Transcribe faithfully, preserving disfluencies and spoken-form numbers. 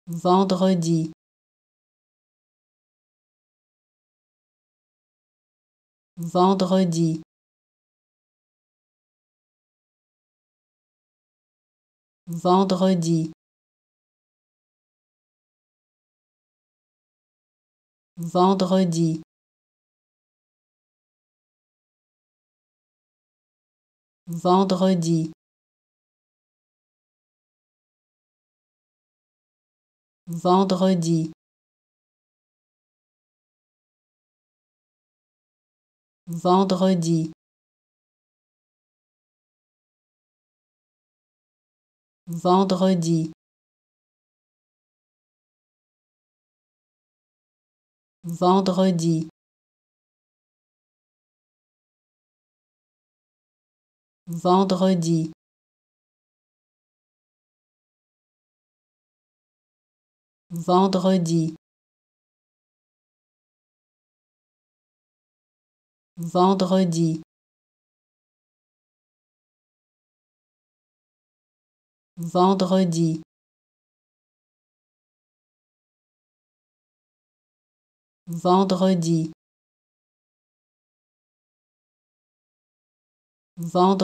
vendredi, vendredi, vendredi, vendredi, vendredi, vendredi, vendredi, vendredi, vendredi, vendredi, vendredi, vendredi, vendredi, vendredi, vendredi.